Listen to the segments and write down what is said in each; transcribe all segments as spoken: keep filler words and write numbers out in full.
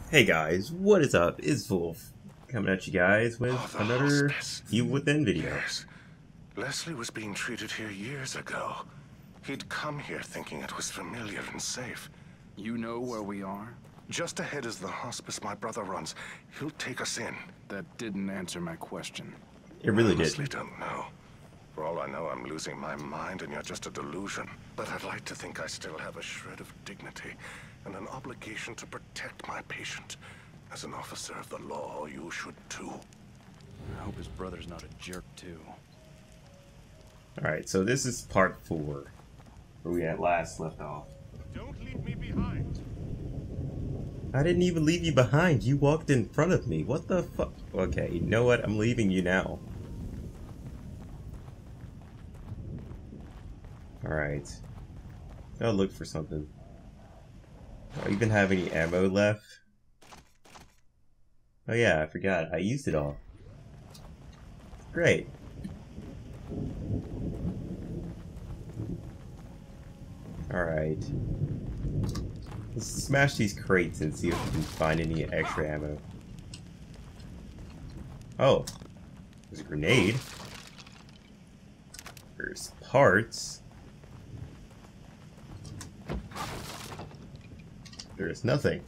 Hey guys, what is up? It's Wolf coming at you guys with Oh, the another hospice. Evil Within video. Yes. Leslie was being treated here years ago. He'd come here thinking it was familiar and safe. You know where we are? Just ahead is the hospice my brother runs. He'll take us in. That didn't answer my question. It really I honestly did. don't know. For all I know, I'm losing my mind and you're just a delusion. But I'd like to think I still have a shred of dignity and an obligation to protect my patient. As an officer of the law, you should too. I hope his brother's not a jerk, too. Alright, so this is part four, where we at last left off. Don't leave me behind. I didn't even leave you behind. You walked in front of me. What the fuck? Okay, you know what? I'm leaving you now. Alright. Gotta look for something. Do I even have any ammo left? Oh yeah, I forgot. I used it all. Great. Alright. Let's smash these crates and see if we can find any extra ammo. Oh. There's a grenade. There's parts. There's nothing.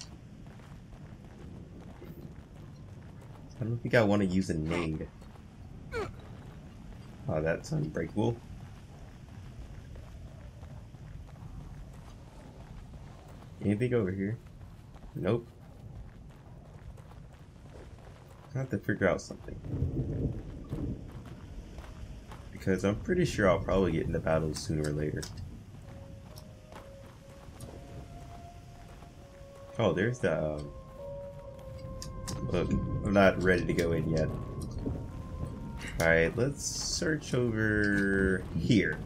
I don't think I want to use a nade. Oh, that's unbreakable. Anything over here? Nope. I have to figure out something. Because I'm pretty sure I'll probably get into battle sooner or later. Oh, there's the... Um, look, I'm not ready to go in yet. Alright, let's search over here.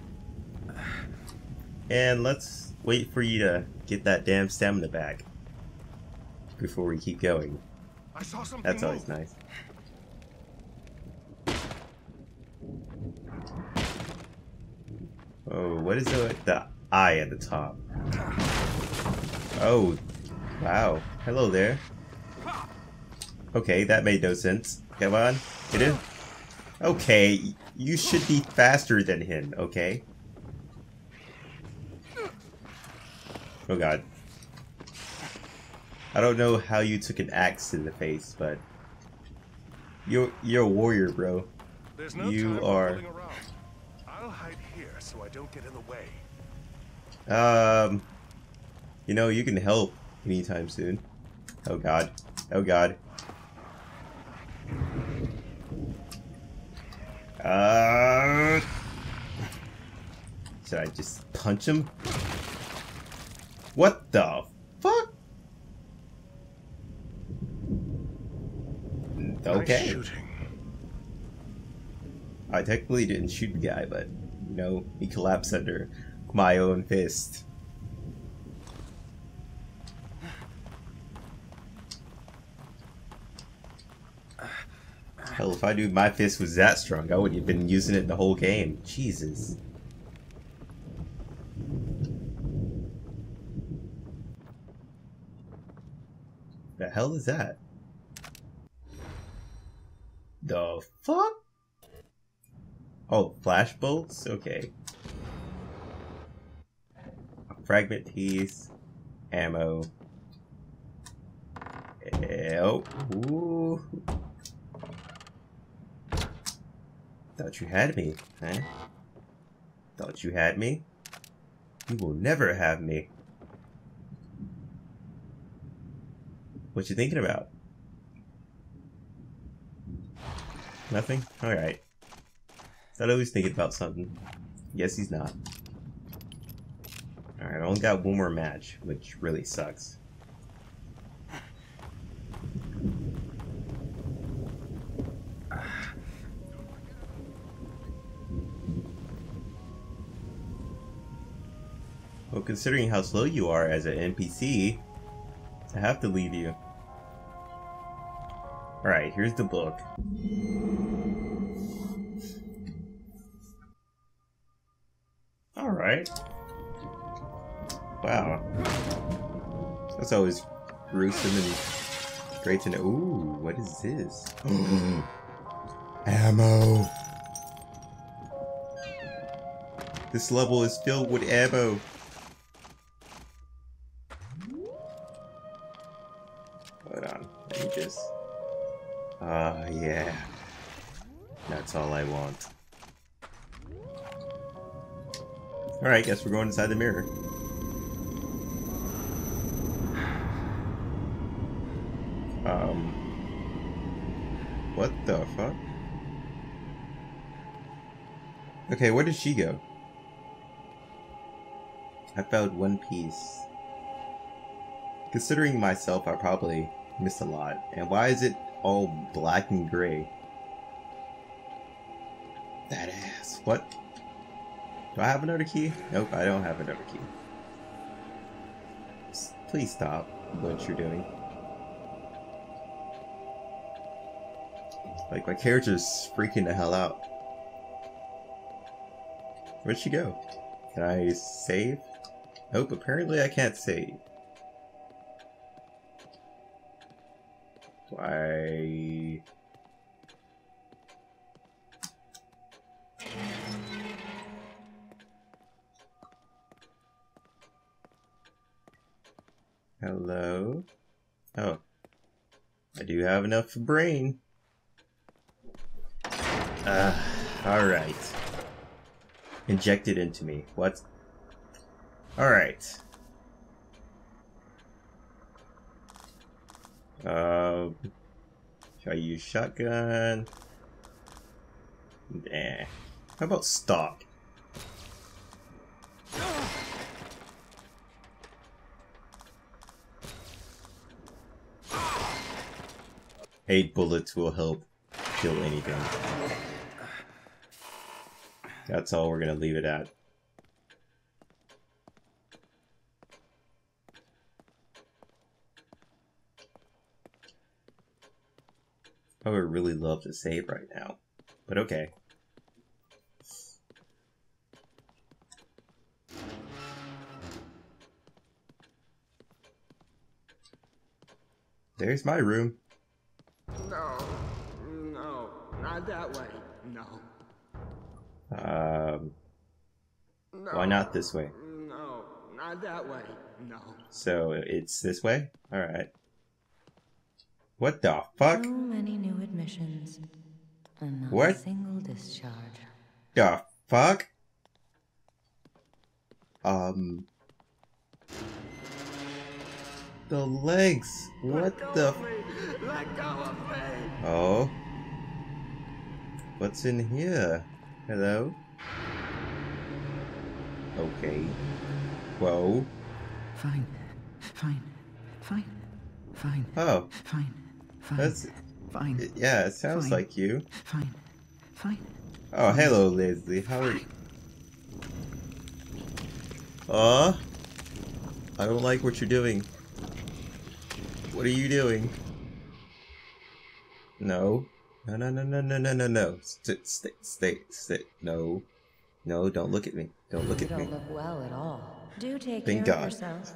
And let's wait for you to get that damn stamina back before we keep going. I saw something That's move. always nice. Oh, what is the, the eye at the top? Oh, wow. Hello there. Okay, that made no sense. Come on, get in. Okay, you should be faster than him, okay? Oh god. I don't know how you took an axe to the face, but you're you're a warrior, bro. There's no You time are- for fooling around. I'll hide here so I don't get in the way. Um, you know, you can help anytime soon. Oh god. Oh god. Uh, should I just punch him? What the fuck? Okay. Nice shooting. I technically didn't shoot the guy, but you know, he collapsed under my own fist. Hell, if I knew my fist was that strong, I wouldn't have been using it the whole game. Jesus. The hell is that? The fuck? Oh, flash bolts? Okay. Fragment piece. Ammo. Eh, oh. Ooh. Thought you had me, huh? Thought you had me? You will never have me. What you thinking about? Nothing? Alright. Thought I was thinking about something. Guess he's not. Alright, I only got one more match, which really sucks. Well, considering how slow you are as an N P C, I have to leave you. Alright, here's the book. Alright. Wow. That's always gruesome and great to know. Ooh, what is this? Ammo! This level is filled with ammo. Hold on, let me just... Ah, uh, yeah. That's all I want. Alright, guess we're going inside the mirror. Um... What the fuck? Okay, where did she go? I found one piece. Considering myself, I probably missed a lot. And why is it all black and gray? That ass. What? Do I have another key? Nope, I don't have another key. S- Please stop what you're doing. Like, my character's freaking the hell out. Where'd she go? Can I save? Nope, apparently I can't save. Why? Hello? Oh. I do have enough brain. Uh, alright. Injected into me. What? Alright. Um, should I use shotgun? Nah. How about stock? Eight bullets will help kill anything. That's all we're gonna leave it at. I would really love to save right now, but okay. There's my room. No, no, not that way. No. Um, No. why not this way? No, not that way. No. So it's this way? Alright. What the fuck? So many new admissions. And not What? a single discharge. The fuck? Um... The legs! What Let the go of me. Let go of me. Oh. What's in here? Hello? Okay. Whoa. Fine, fine, fine, fine, Oh, fine, fine, that's... fine, Yeah, it sounds Fine. like you. fine, fine. Oh, hello, Leslie. How are you? Uh? I don't like what you're doing. What are you doing? No. No, no, no, no, no, no, no, no. Stay, stay, stay, stay. No. No, don't look at me. Don't look You at me. don't look well at all. Do take Thank care God. of yourself.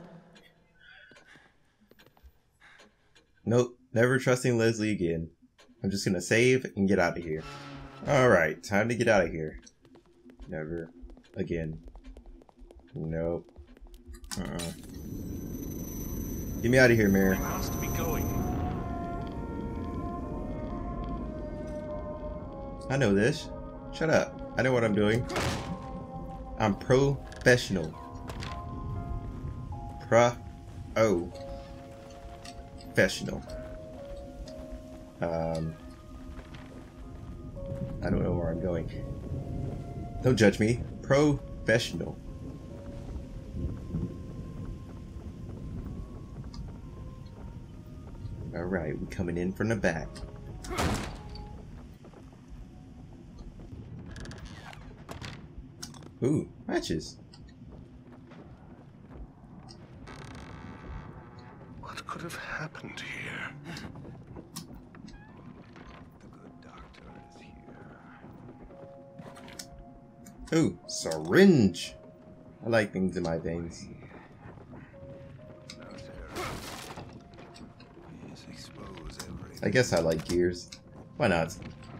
Nope. Never trusting Leslie again. I'm just gonna save and get out of here. Alright, time to get out of here. Never again. Nope. Uh-uh. Get me out of here, Mary. Must be going. I know this. Shut up. I know what I'm doing. I'm professional. Pro. Oh. Professional. Um. I don't know where I'm going. Don't judge me. Professional. Alright, we're coming in from the back. Ooh, matches. What could have happened here? The good doctor is here. Ooh, syringe. I like things in my veins. I guess I like gears. Why not?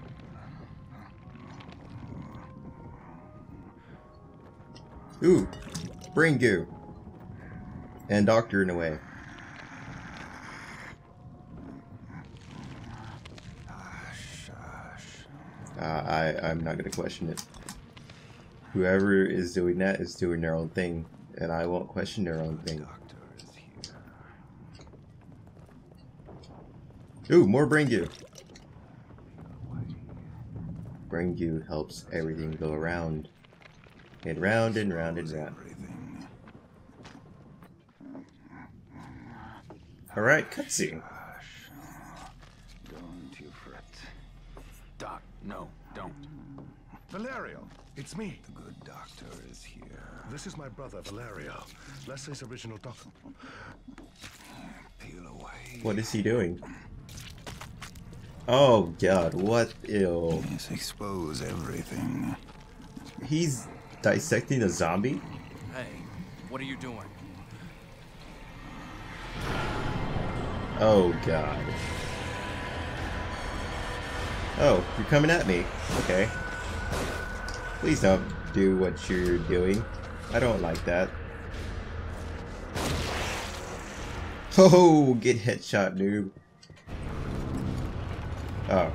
Ooh, brain goo. And doctor in a way. Uh, I, I'm not gonna question it. Whoever is doing that is doing their own thing, and I won't question their own thing. Ooh, more brain goo. Brain goo helps everything go around. And round and round and round. Alright, cutscene. Don't you fret. Doc, no, don't. Valerio, it's me. The good doctor is here. This is my brother, Valerio. Leslie's original doctor. Peel away. What is he doing? Oh god, what? Ew. Yes, expose everything. He's dissecting a zombie? Hey, what are you doing? Oh god. Oh, you're coming at me. Okay. Please don't do what you're doing. I don't like that. Oh, get headshot, noob. Oh.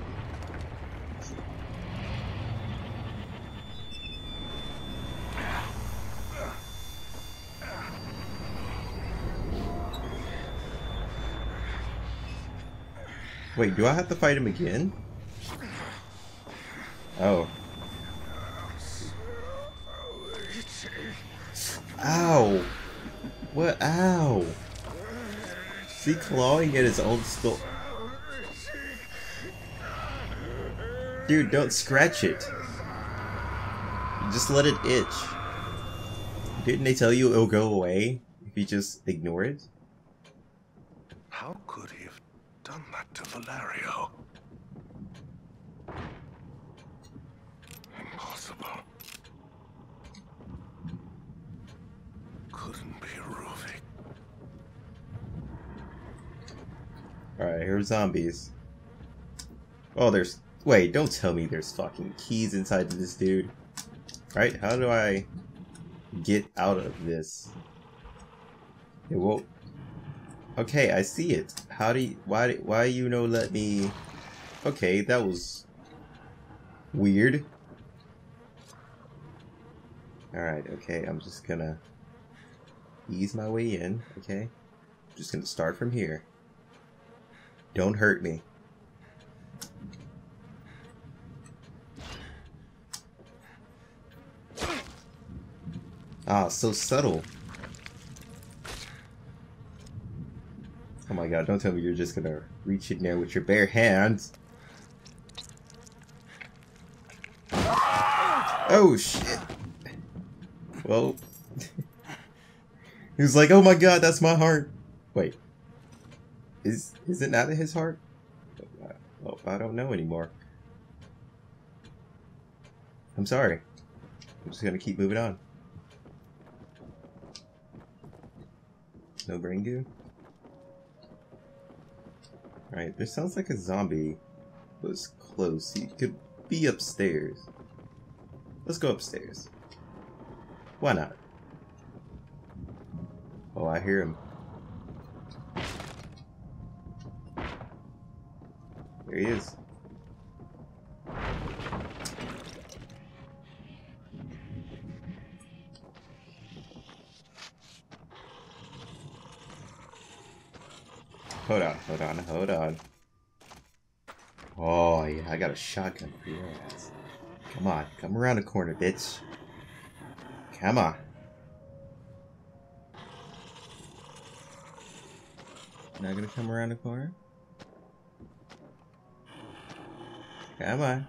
Wait, do I have to fight him again? Oh. Ow! What? Ow! Is he clawing at his own skull? Dude, don't scratch it. Just let it itch. Didn't they tell you it'll go away if you just ignore it? How could he have done that to Valerio? Impossible. Couldn't be Ruvik. Alright, here's zombies. Oh, there's... Wait, don't tell me there's fucking keys inside of this dude. Alright, how do I get out of this? It won't... Okay, I see it. How do you... Why, why you no let me... Okay, that was... weird. Alright, okay, I'm just gonna... ease my way in, okay? Just gonna start from here. Don't hurt me. Ah, so subtle. Oh my god, don't tell me you're just gonna reach in there with your bare hands. Oh shit. Well, he was like, oh my god, that's my heart. Wait. Is is it not his heart? Oh, I don't know anymore. I'm sorry. I'm just gonna keep moving on. No brain goo? Alright, this sounds like a zombie was close. He could be upstairs. Let's go upstairs. Why not? Oh, I hear him. There he is. Hold on, hold on, hold on. Oh, yeah, I got a shotgun for your ass. Come on, come around the corner, bitch. Come on. Not gonna come around the corner? Come on.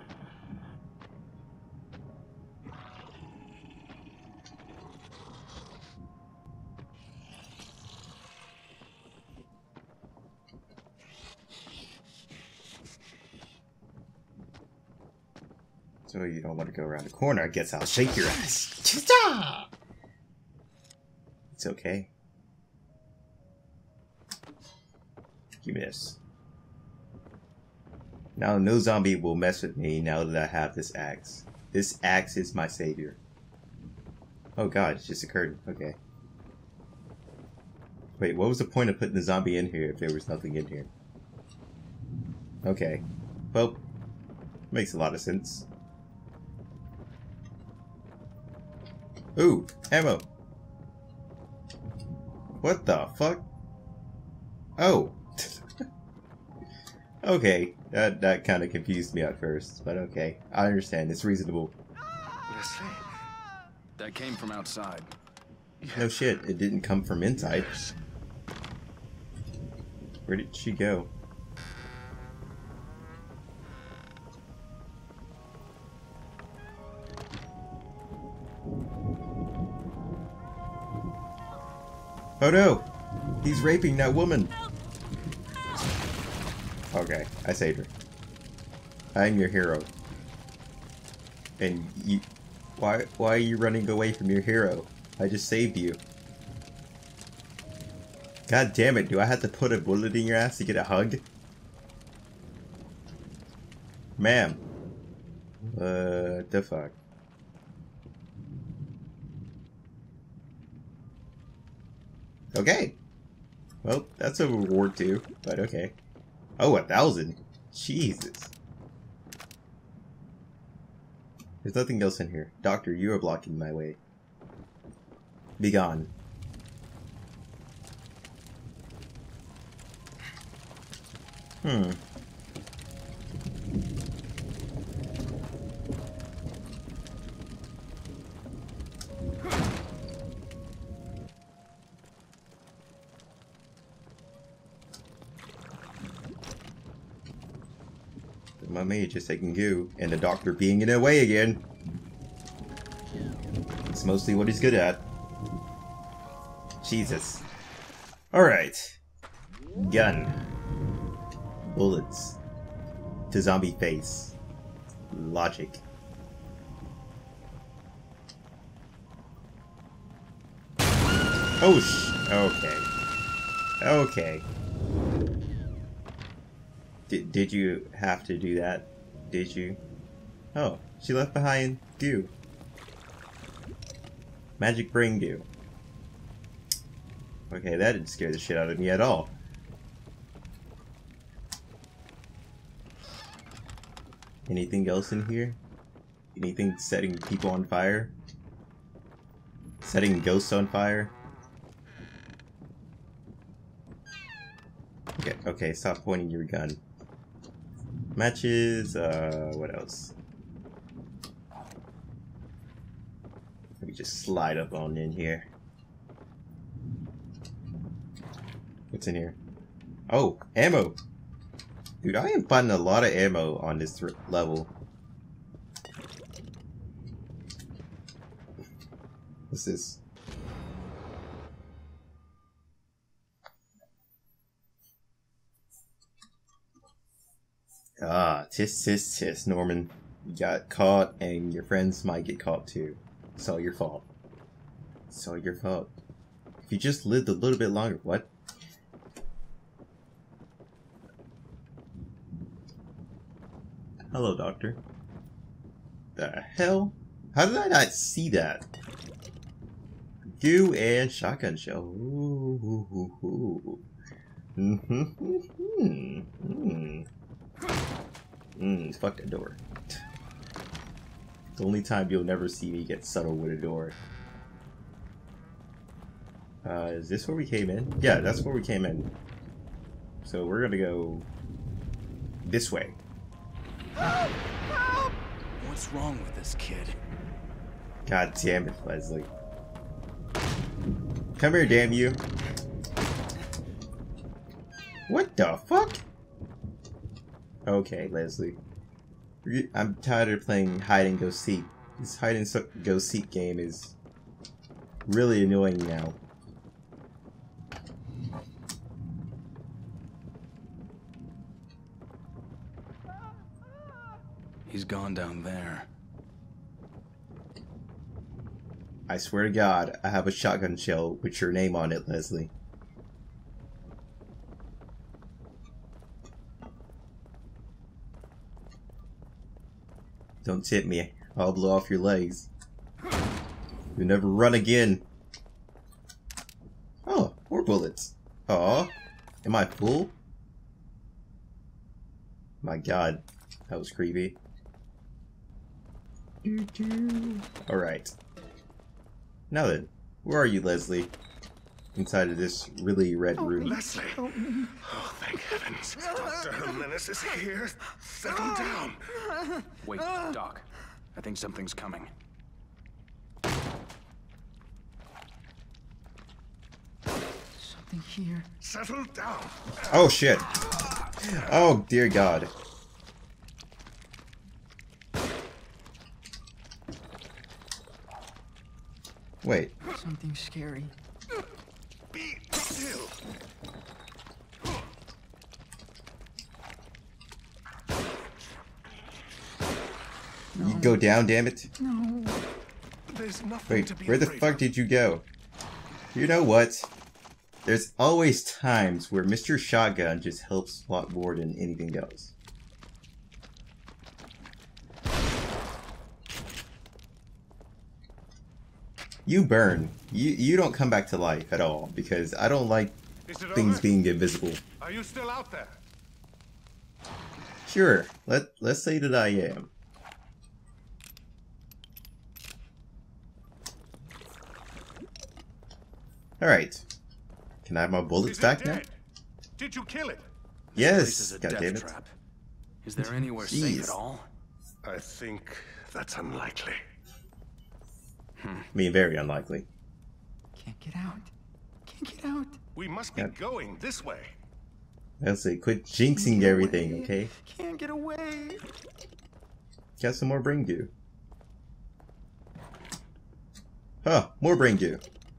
So you don't want to go around the corner. I guess I'll shake your ass. It's okay. Give me this. Now no zombie will mess with me now that I have this axe. This axe is my savior. Oh god, it just occurred. Okay. Wait, what was the point of putting the zombie in here if there was nothing in here? Okay. Well, makes a lot of sense. Ooh, ammo. What the fuck? Oh. Okay, that, that kind of confused me at first, but okay. I understand, it's reasonable. Leslie? That came from outside. No shit, it didn't come from inside. Yes. Where did she go? Oh no! He's raping that woman! Okay, I saved her. I'm your hero. And you... Why, why are you running away from your hero? I just saved you. God damn it, do I have to put a bullet in your ass to get a hug? Ma'am. What the fuck? Okay. Well, that's a reward too, but okay. Oh, a thousand? Jesus. There's nothing else in here. Doctor, you are blocking my way. Be gone. Hmm. My mage is taking goo, and the doctor being in the way again. It's mostly what he's good at. Jesus. Alright. Gun. Bullets. To zombie face. Logic. Oh sh- okay. Okay. Did, did you have to do that? Did you? Oh, she left behind goo. Magic brain goo. Okay, that didn't scare the shit out of me at all. Anything else in here? Anything setting people on fire? Setting ghosts on fire? Okay, okay, stop pointing your gun. Matches, uh, what else? Let me just slide up on in here. What's in here? Oh, ammo! Dude, I am finding a lot of ammo on this level. What's this? Ah, tis tis tis, Norman. You got caught, and your friends might get caught too. It's all your fault. It's all your fault. If you just lived a little bit longer, what? Hello, Doctor. The hell? How did I not see that? Goo and shotgun shell. Ooh, ooh, ooh, ooh. Mm-hmm. Mm-hmm. Mm-hmm. Mmm, fuck that door. The only time you'll never see me get subtle with a door. Uh, is this where we came in? Yeah, that's where we came in. So we're gonna go this way. What's wrong with this kid? God damn it, Leslie. Come here, damn you. What the fuck? Okay, Leslie. I'm tired of playing hide and go seek. This hide and so go seek game is really annoying now. He's gone down there. I swear to God, I have a shotgun shell with your name on it, Leslie. Don't tip me. I'll blow off your legs. You'll never run again. Oh, more bullets. Aw. Am I full? My god. That was creepy. Alright. Now then, where are you, Leslie? Inside of this really red room. Leslie! Oh, thank heavens. Doctor Jimenez is here. Settle down. Wait, Doc. I think something's coming. Something here. Settle down. Oh shit. Oh dear god. Wait. Something scary. Be still. You go down, damn it. No. There's nothing Wait, to be where the afraid fuck of. did you go? You know what? There's always times where Mister Shotgun just helps a lot more than anything else. You burn. You you don't come back to life at all because I don't like Is it things over? being invisible. Are you still out there? Sure, let let's say that I am. Alright. Can I have my bullets Is it back now? dead? Did you kill it? This is Yes, a god death damn it. trap. Is there anywhere safe Jeez. at all? I think that's unlikely. I mean, very unlikely. Can't get out. Can't get out. We must be Yep. going this way. Let's say quit jinxing Get everything, away. okay? Can't get away. Got some more brain goo. Huh, more brain goo.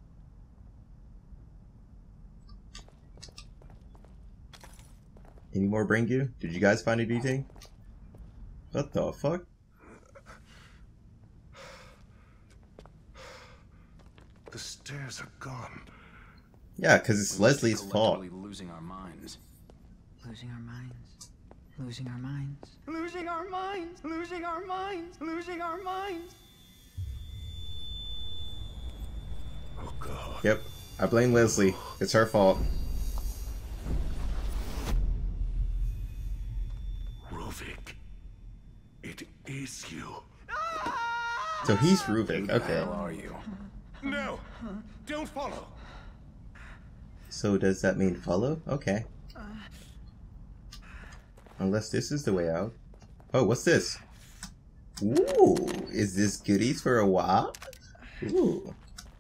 Any more brain goo? Did you guys find anything? What the fuck? The stairs are gone. Yeah, because it's We must be Leslie's fault. collectively losing our minds. Losing our minds. Losing our minds. Losing our minds. Losing our minds. Losing our minds. Oh god. Yep, I blame Leslie. It's her fault. Ruvik. It is you. So he's Ruvik, Who the okay. hell are you? No! Don't follow! So does that mean follow? Okay. Unless this is the way out. Oh, what's this? Ooh, is this goodies for a while? Ooh.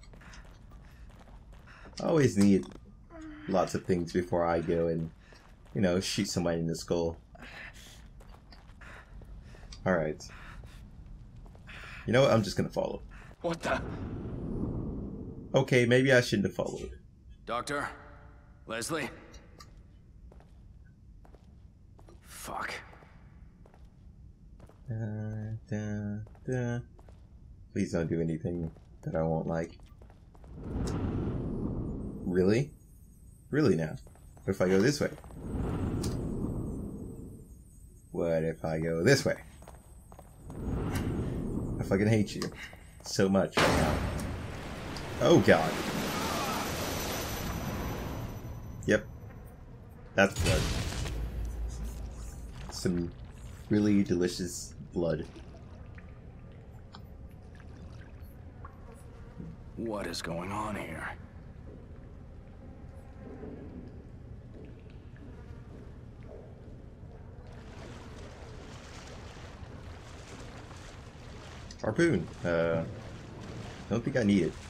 I always need lots of things before I go and, you know, shoot somebody in the skull. Alright. You know what? I'm just gonna follow. What the? Okay, maybe I shouldn't have followed. Doctor? Leslie? Fuck. Da, da, da. Please don't do anything that I won't like. Really? Really now? What if I go this way? What if I go this way? I fucking hate you so much right now. Oh god. Yep. That's blood. Some really delicious blood. What is going on here? Harpoon. Uh, don't think I need it.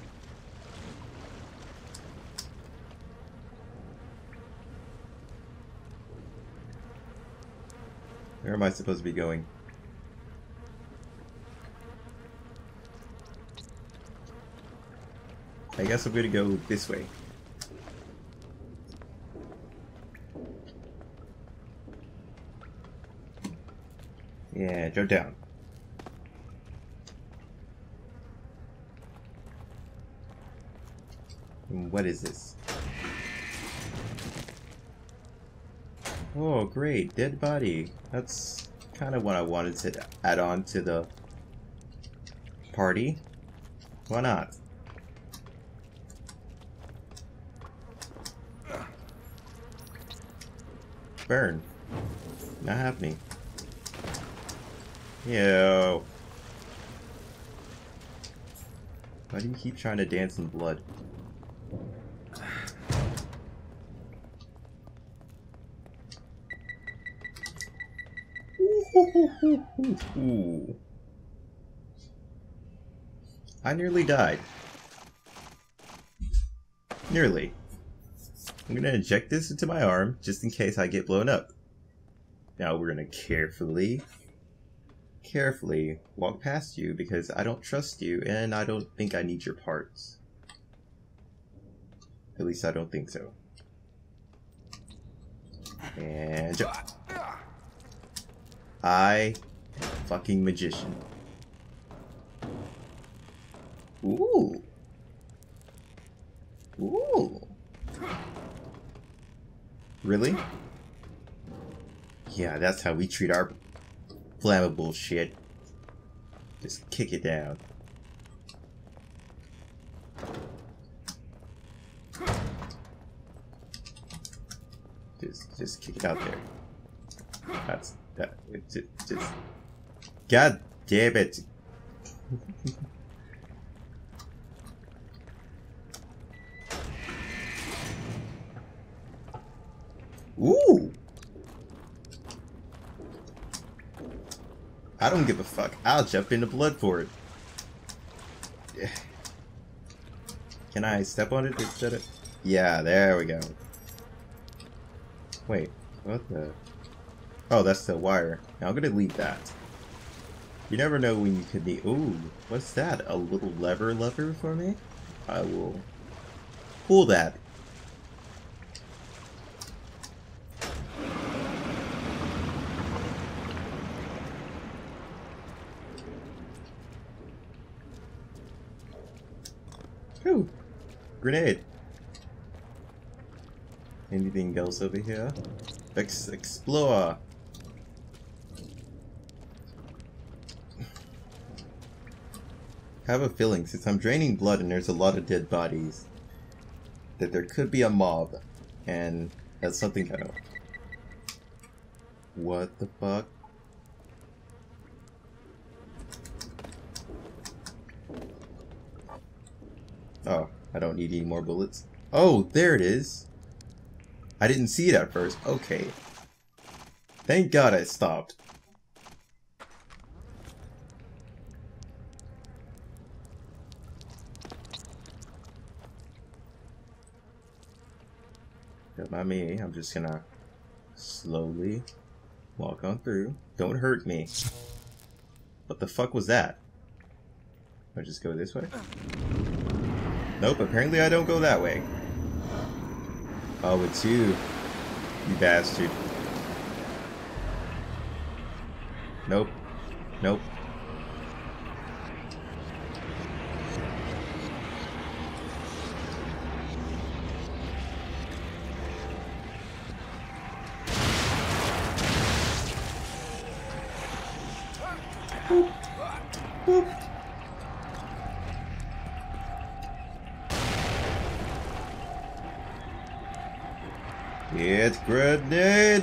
Where am I supposed to be going? I guess I'm gonna go this way. Yeah, jump down. And what is this? Oh, great, dead body. That's kind of what I wanted to add on to the party. Why not? Burn. Not happening. Yo. Why do you keep trying to dance in blood? Ooh. I nearly died. Nearly. I'm gonna inject this into my arm just in case I get blown up. Now we're gonna carefully, carefully walk past you because I don't trust you and I don't think I need your parts. At least I don't think so. And jump. I am a fucking magician. Ooh. Ooh. Really? Yeah, that's how we treat our flammable shit. Just kick it down. Just, just kick it out there. That's that. It's it, just. God damn it! Ooh! I don't give a fuck. I'll jump into blood for it. Can I step on it instead of? Yeah, there we go. Wait, what the? Oh, that's the wire. Now I'm gonna leave that. You never know when you could need. Ooh, what's that? A little lever lever for me? I will pull that. Ooh, grenade. Anything else over here? Ex explore. I have a feeling, since I'm draining blood and there's a lot of dead bodies, that there could be a mob, and that's something I don't. What the fuck? Oh, I don't need any more bullets. Oh, there it is. I didn't see it at first. Okay. Thank God I stopped. Don't mind me. I'm just gonna slowly walk on through. Don't hurt me. What the fuck was that? I'll just go this way. Nope, apparently I don't go that way. Oh, it's you, you bastard. Nope. Nope. Boop. Boop. It's grenade!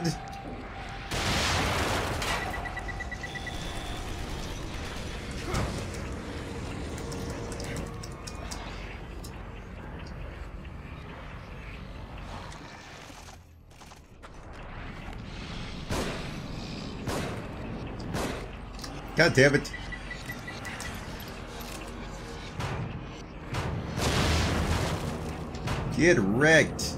God damn it! Get wrecked!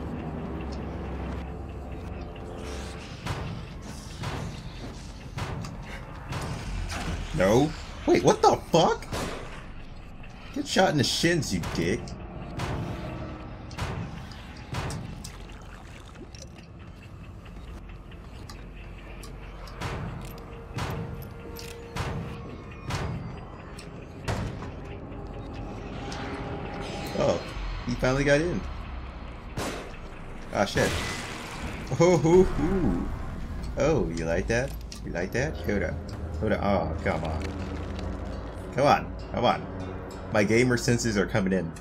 No. Wait, what the fuck? Get shot in the shins, you dick. Oh, he finally got in. Ah, shit. Oh, hoo, hoo. Oh, you like that? You like that? Hold up. Hold up. Oh, come on. Come on. Come on. My gamer senses are coming in.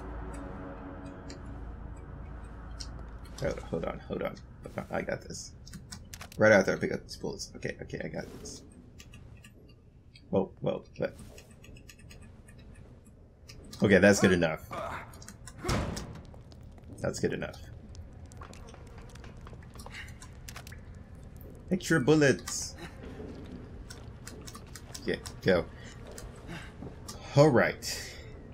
Hold, hold on. Hold on. Hold on. I got this. Right after I pick up these bullets. Okay, okay, I got this. Whoa, whoa, what? Okay, that's good enough. That's good enough. Extra bullets. Yeah, go. Alright.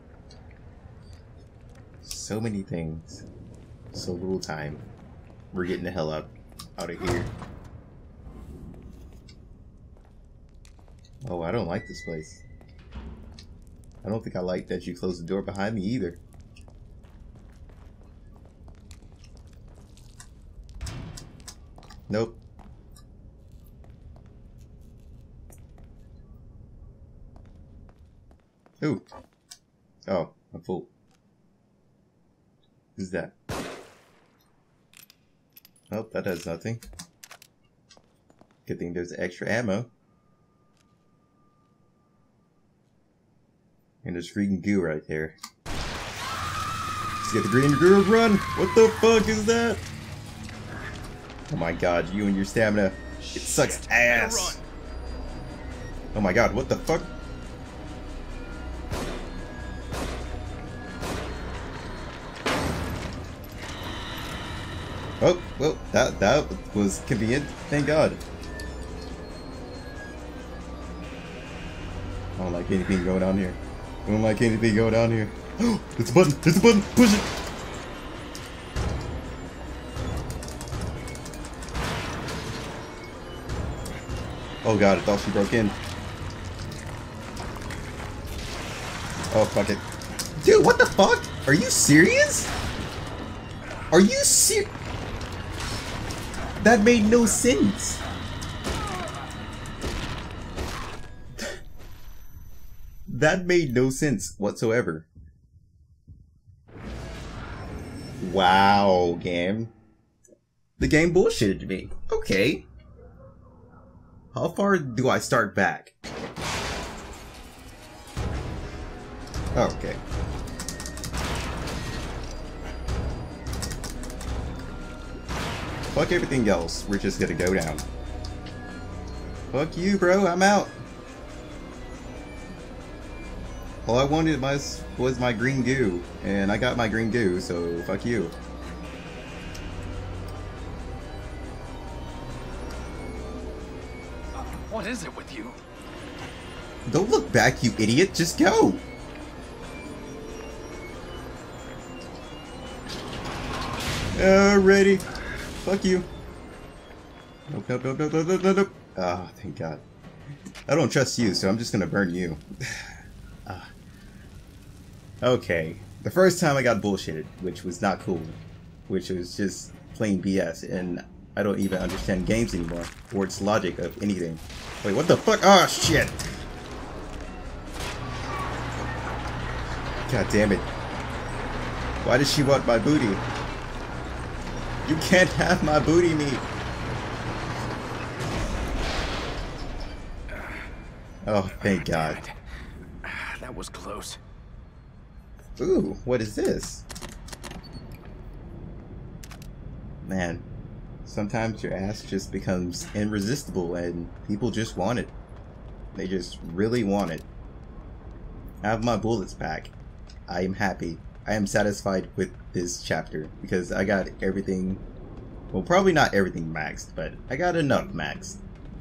So many things. So little time. We're getting the hell up out of here. Oh, I don't like this place. I don't think I like that you closed the door behind me either. Nope. Ooh. Oh, I'm full. Who's that? Oh, that does nothing. Good thing there's extra ammo. And there's green goo right there. Let's get the green goo, run! What the fuck is that? Oh my god, you and your stamina. It sucks ass. Oh my god, what the fuck? Oh, well, that, that was convenient. Thank god. I don't like anything going on here. I don't like anything going on here. Oh, it's a button! It's a button! Push it! Oh god, I thought she broke in. Oh, fuck it. Dude, what the fuck? Are you serious? Are you ser- That made no sense. That made no sense whatsoever. Wow, game. The game bullshitted me. Okay. How far do I start back? Okay. Fuck everything else. We're just gonna go down. Fuck you, bro. I'm out. All I wanted was, was my green goo, and I got my green goo, so fuck you. What is it with you? Don't look back, you idiot. Just go. Alrighty. Fuck you. Nope, nope, nope, nope, nope, nope, nope. Ah, oh, thank God. I don't trust you, so I'm just gonna burn you. ah. Okay. The first time I got bullshitted, which was not cool. Which was just plain B S, and I don't even understand games anymore, or its logic of anything. Wait, what the fuck? Oh, shit! God damn it. Why does she want my booty? You can't have my booty meat! Oh, thank God. That was close. Ooh, what is this? Man, sometimes your ass just becomes irresistible and people just want it. They just really want it. I have my bullets back. I am happy. I am satisfied with this chapter because I got everything, well, probably not everything maxed, but I got enough maxed.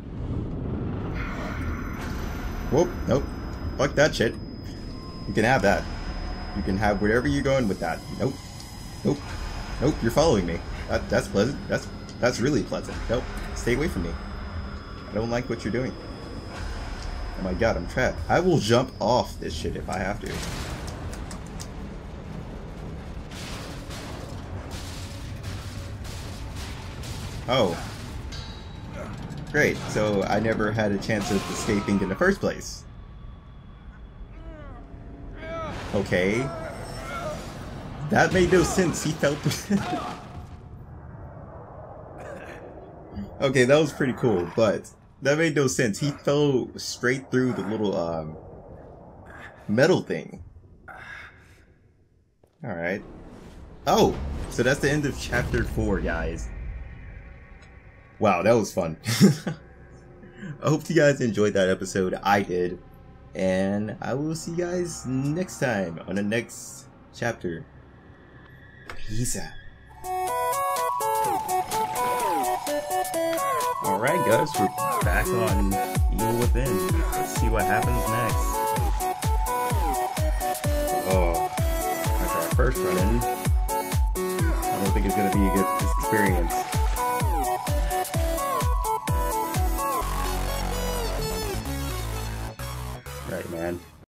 Whoop, nope. Fuck that shit. You can have that. You can have whatever you're going with that. Nope. Nope. Nope, you're following me. That, that's pleasant. That's that's really pleasant. Nope. Stay away from me. I don't like what you're doing. Oh my god, I'm trapped. I will jump off this shit if I have to. Oh. Great, so I never had a chance of escaping in the first place. Okay. That made no sense, he fell through. Okay, that was pretty cool, but That made no sense. He fell straight through the little um metal thing. Alright. Oh, so that's the end of chapter four, guys. Wow, that was fun. I hope you guys enjoyed that episode. I did. And I will see you guys next time on the next chapter. Peace out. Alright guys, we're back on Evil Within. Let's see what happens next. Oh, after our first run-in, I don't think it's going to be a good experience.